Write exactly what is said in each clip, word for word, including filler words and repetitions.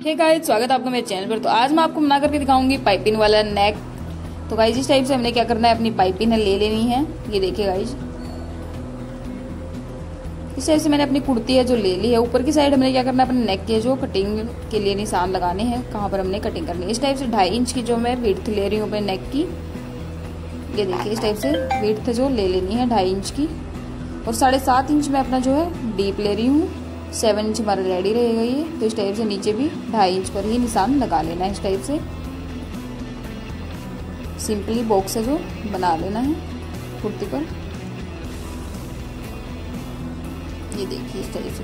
Hey guys, स्वागत है आपका मेरे चैनल पर। तो आज मैं आपको बना करके दिखाऊंगी पाइपिंग वाला नेक। तो गाइस इस टाइप से हमने क्या करना है, अपनी पाइपिंग ले लेनी है। ये देखिए गाइस, इस टाइप से मैंने अपनी कुर्ती है जो ले ली है। ऊपर की साइड हमने क्या करना है, अपने नेक के जो कटिंग के लिए निशान लगाने हैं, कहाँ पर हमने कटिंग करनी है। इस टाइप से ढाई इंच की जो मैं विड्थ ले रही हूँ अपने नेक की। ये देखिए इस टाइप से विड्थ जो ले लेनी है ढाई इंच की। और साढ़े सात इंच में अपना जो है डीप ले रही हूँ। सेवन इंच हमारा रेडी रहेगा ये। तो इस टाइप से नीचे भी ढाई इंच पर ही निशान लगा लेना है। इस टाइप से सिंपली बॉक्स है जो बना लेना है कुर्ती पर। ये देखिए इस टाइप से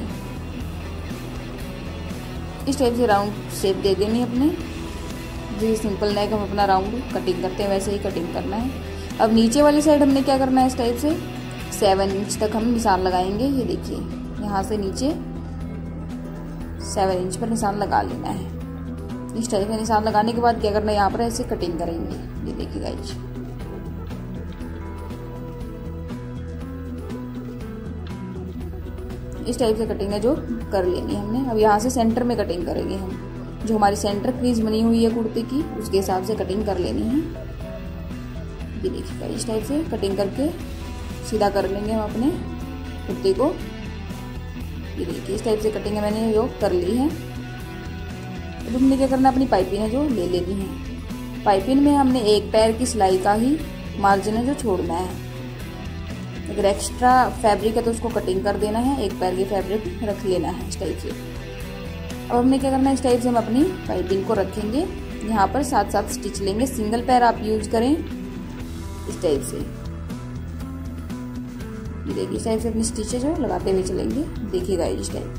इस टाइप से राउंड शेप दे देनी है अपने। जैसे सिंपल नेक हम अपना राउंड कटिंग करते हैं वैसे ही कटिंग करना है। अब नीचे वाली साइड हमने क्या करना है, इस टाइप से सेवन इंच तक हम निशान लगाएंगे। ये देखिए यहाँ से नीचे सेवन इंच पर निशान लगा लेना है। इस टाइप से निशान लगाने के बाद क्या करना है, यहाँ पर ऐसे कटिंग करेंगे। ये देखिए गाइस, इस टाइप से कटिंग है जो कर लेनी है हमने। अब यहाँ से सेंटर में कटिंग करेंगे हम। जो हमारी सेंटर क्रीज बनी हुई है कुर्ती की, उसके हिसाब से कटिंग कर लेनी है। ये देखिए इस टाइप से कटिंग करके सीधा कर लेंगे हम अपने कुर्ती को। ये देखिए इस टाइप से कटिंग है मैंने जो कर ली है। अब हमने क्या करना है, अपनी पाइपिंग है जो ले लेनी है। पाइपिंग में हमने एक पैर की सिलाई का ही मार्जिन है जो छोड़ना है। अगर एक्स्ट्रा फैब्रिक है तो उसको कटिंग कर देना है। एक पैर की फैब्रिक रख लेना है इस टाइप से। अब हमने क्या करना है, इस टाइप से हम अपनी पाइपिंग को रखेंगे। यहाँ पर साथ साथ स्टिच लेंगे। सिंगल पैर आप यूज करें इस टाइप से। ये देखिए इस टाइप से अपनी स्टिच जो लगाते हुए चलेंगे। देखिएगा इस टाइप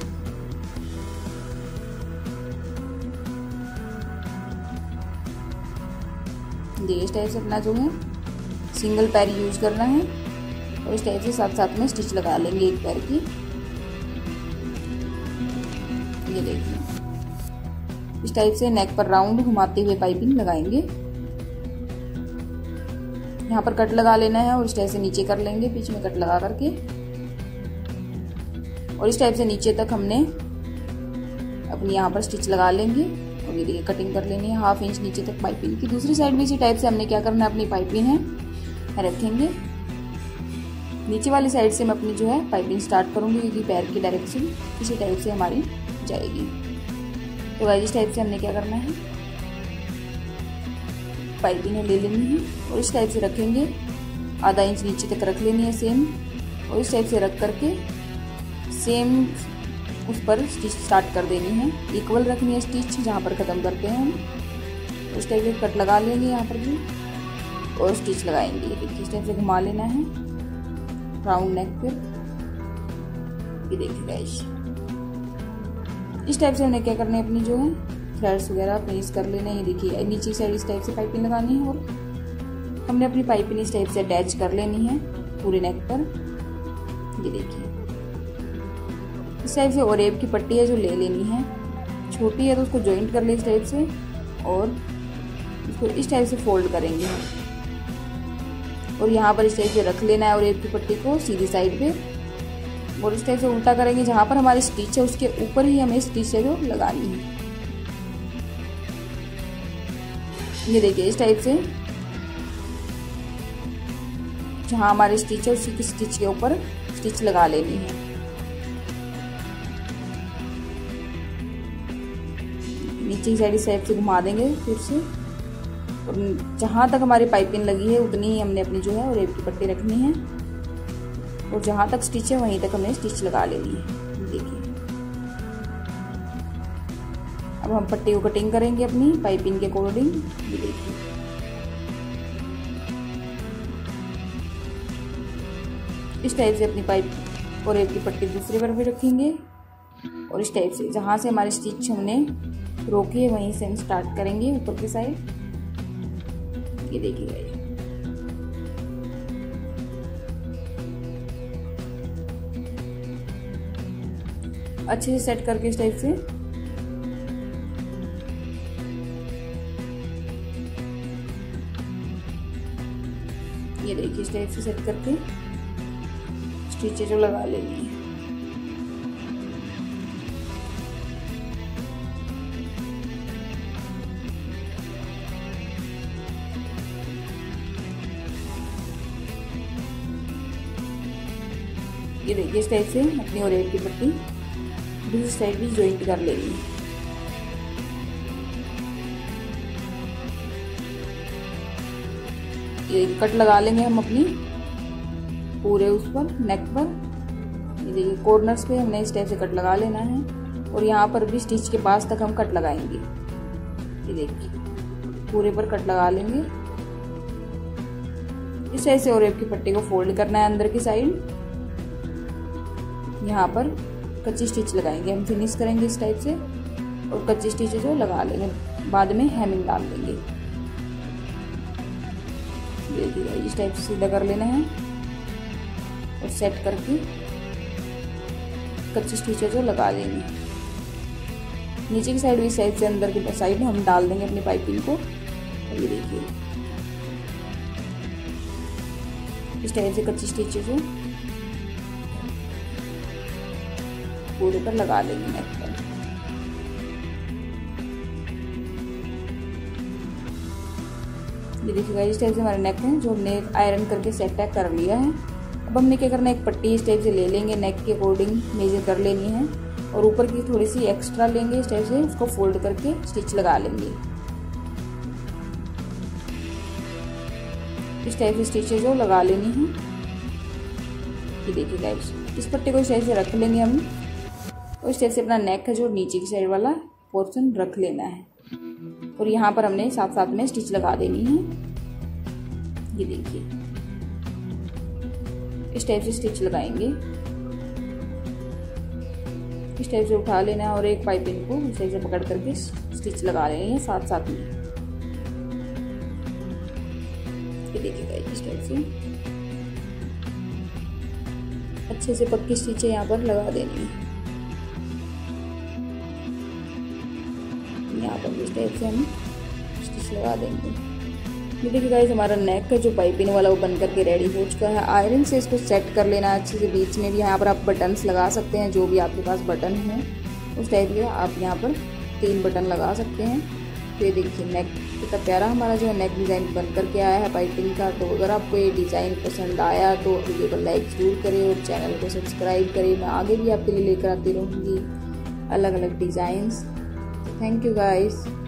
देखिए इस टाइप से अपना जो है सिंगल पैर यूज करना है। और इस टाइप से साथ साथ में स्टिच लगा लेंगे एक पैर की। ये देखिए इस टाइप से नेक पर राउंड घुमाते हुए पाइपिंग लगाएंगे। यहाँ पर कट लगा लेना है और इस टाइप से नीचे कर लेंगे, बीच में कट लगा करके। और इस टाइप से नीचे तक हमने अपनी यहाँ पर स्टिच लगा लेंगे। और ये देखिए कटिंग कर लेनी है हाफ इंच नीचे तक पाइपिंग की। दूसरी साइड भी इसी टाइप से हमने क्या करना है, अपनी पाइपिंग है रखेंगे। नीचे वाली साइड से मैं अपनी जो है पाइपिंग स्टार्ट करूंगी, क्योंकि पैर की डायरेक्शन इसी टाइप से हमारी जाएगी। तो गाइस इस टाइप से हमने क्या करना है, पाइपिंग ले लेनी है और इस टाइप से रखेंगे। आधा इंच नीचे तक रख लेनी है सेम। और इस टाइप से रख करके सेम उस पर स्टिच स्टार्ट कर देनी है। इक्वल रखनी है स्टिच जहाँ पर ख़त्म करते हैं हम। इस टाइप से कट लगा लेंगे यहाँ पर भी और स्टिच लगाएंगे। देखिए इस टाइप से घुमा लेना है राउंड नेक पर। ये देखिए गाइस इस टाइप से हमने क्या करना है, अपनी जो है थ्रेड्स वगैरह फिनिश कर लेना है। ये देखिए नीचे साइड इस टाइप से पाइपिंग लगानी है और हमने अपनी पाइपिंग इस टाइप से अटैच कर लेनी है पूरे नेक पर। ये देखिए इस टाइप से और एक की पट्टी है जो ले लेनी है। छोटी है तो उसको जॉइंट कर ले इस टाइप से और इसको इस टाइप से फोल्ड करेंगे और यहाँ पर इस टाइप से रख लेना है और एक की पट्टी को सीधी साइड पे। और इस टाइप से उल्टा करेंगे, जहाँ पर हमारी स्टिच है उसके ऊपर ही हमें स्टिच है जो लगानी है। ये देखिए इस टाइप से जहाँ हमारी स्टिच है उसी की स्टिच के ऊपर स्टिच लगा लेनी है। नीचे की साइड इस टाइप से घुमा देंगे फिर से। और जहाँ तक हमारी पाइपिंग लगी है उतनी ही हमने अपनी जो है और एक की पट्टी रखनी है। और जहाँ तक स्टिच है वहीं तक हमें स्टिच लगा लेनी है। देखिए अब हम पट्टी को कटिंग करेंगे अपनी पाइपिंग के अकॉर्डिंग। ये देखिए इस टाइप से अपनी पाइप और एक की पट्टी दूसरे पर भी रखेंगे। और इस टाइप से जहाँ से हमारी स्टिच हमने रोकी है वहीं से हम स्टार्ट करेंगे ऊपर की साइड। ये देखिए अच्छे से सेट करके इस टाइप से ये देखिए इस टाइप से सेट करके स्टिचें जो लगा लेनी है। ये देखिए इस टाइप से अपनी ओरेप की पट्टी दूसरी साइड भी ज्वाइंट कर लेनी है। ये कट लगा लेंगे हम अपनी पूरे उस पर नेक पर। ये देखिए कॉर्नर्स पे हमने इस टाइप से कट लगा लेना है और यहाँ पर भी स्टिच के पास तक हम कट लगाएंगे। ये देखिए पूरे पर कट लगा लेंगे। इस टाइप से ओरेप की पट्टी को फोल्ड करना है अंदर की साइड। यहाँ पर कच्ची स्टिच लगाएंगे, हम फिनिश करेंगे इस टाइप से और कच्ची स्टिच जो लगा लेंगे, बाद में हेमिंग डाल देंगे। देखिए इस टाइप से सीधा कर लेना है और सेट करके कच्ची स्टिच जो लगा देंगे। नीचे की साइड भी साइड से अंदर की साइड हम डाल देंगे अपनी पाइपिंग को। और ये देखिए इस टाइप से कच्ची स्टिच जो पूरे पर लगा लेंगे नेक पर। ये देखिएगा इस टाइप से हमारे नेक है जो हमने आयरन करके सेट पैक कर लिया है। अब हमने क्या करना है, एक पट्टी इस टाइप से ले लेंगे, नेक के अकॉर्डिंग मेजर कर लेनी है और ऊपर की थोड़ी सी एक्स्ट्रा लेंगे, इस टाइप से उसको फोल्ड करके स्टिच लगा लेंगे। इस टाइप से स्टिच जो लगा लेनी है। ये देखिए गाइस इस पट्टी को इस टाइप से रख लेंगे हम और इस टाइप से अपना नेक है जो नीचे की साइड वाला पोर्शन रख लेना है और यहाँ पर हमने साथ साथ में स्टिच लगा देनी है। ये देखिए इस टाइप से स्टिच लगाएंगे। इस टाइप से उठा लेना है और एक पाइपिंग को इस टाइप से पकड़ करके स्टिच लगा लेनी है साथ साथ में। ये देखिएगा इस टाइप से अच्छे से पक्की स्टिचें यहाँ पर लगा देनी है। यहाँ पर इस टाइप से हम स्टिच लगा देंगे। ये देखिए गाइस हमारा नेक का जो पाइपिंग वाला वो बन करके रेडी हो चुका है। आयरन से इसको सेट कर लेना अच्छे से। बीच में भी यहाँ पर आप बटन्स लगा सकते हैं, जो भी आपके पास बटन है उस टाइप के आप यहाँ पर तीन बटन लगा सकते हैं। तो ये देखिए नेक कितना प्यारा हमारा जो नेक डिज़ाइन बन करके आया है पाइपिंग का। तो अगर आपको ये डिज़ाइन पसंद आया तो वीडियो को लाइक ज़रूर करें और चैनल को सब्सक्राइब करें। मैं आगे भी आपके लिए लेकर आती रहूँगी अलग अलग डिज़ाइंस। Thank you guys.